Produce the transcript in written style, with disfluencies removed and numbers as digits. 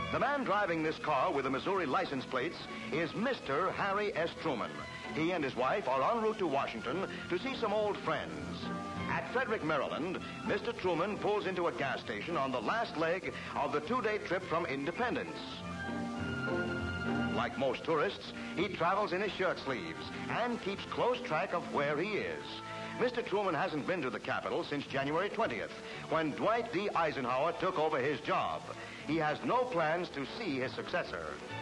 The man driving this car with the Missouri license plates is Mr. Harry S. Truman. He and his wife are en route to Washington to see some old friends. At Frederick, Maryland, Mr. Truman pulls into a gas station on the last leg of the 2-day trip from Independence. Like most tourists, he travels in his shirt sleeves and keeps close track of where he is. Mr. Truman hasn't been to the Capitol since January 20th, when Dwight D. Eisenhower took over his job. He has no plans to see his successor.